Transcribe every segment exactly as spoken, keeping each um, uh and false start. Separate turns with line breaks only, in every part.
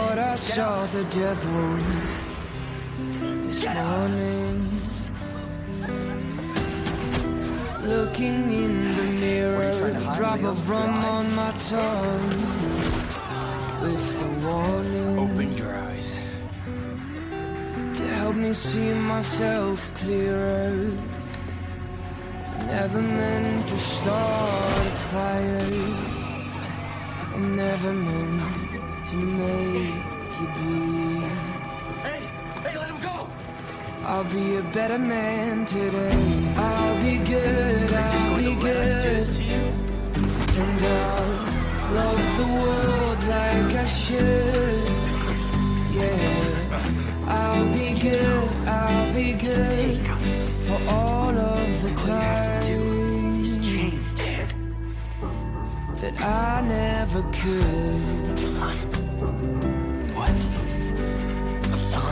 thought I saw the devil this morning. Looking in the mirror, drop of rum on my tongue, with the warning.
Open your eyes.
To help me see myself clearer. Never meant to start a fire. I never meant to make you bleed.
Hey! Hey, let him go!
I'll be a better man today. I'll be good, I'll be good. And I'll love the world like I should. Yeah, I'll be good, I'll be good. For all of the time that I never could.
What? A son?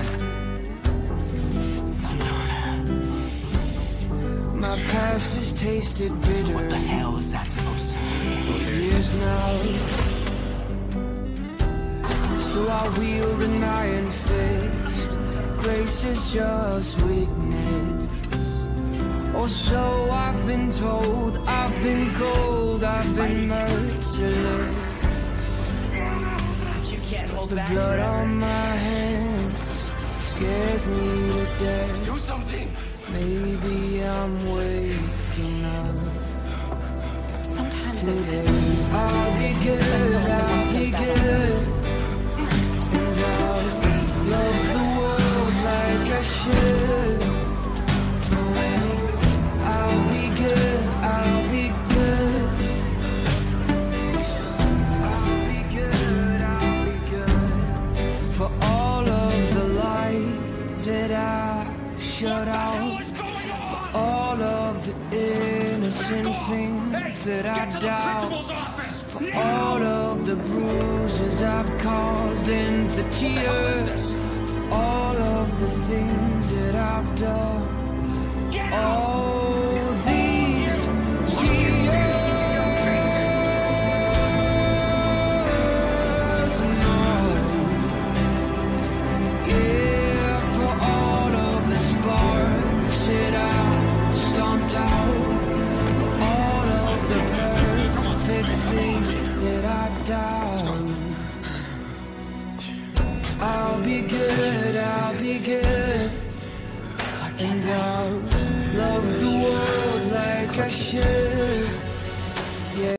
My past has tasted bitter.
What the hell is that supposed to mean?
For years now. So I wield an iron fist. Grace is just weakness. Or so I've been told. I've been cold, I've been merciless.
You can't hold
The
back
blood
forever.
on my hands scares me to death.
Do something!
Maybe I'm waking up
Sometimes it's
today. I'll be good, I'll be good. And I'll love the world like I should. I'll be good, I'll be good. I'll be good, I'll be good. For all of the light that I shut out. All of the innocent things that I doubt. For all of the bruises I've caused and the tears. For all of the things that I've done. All these years. Yeah, for all of the sparks that I stomped out, all of the perfect things that I doubt. I'll be good, I'll be good. And I'll love the world like I should.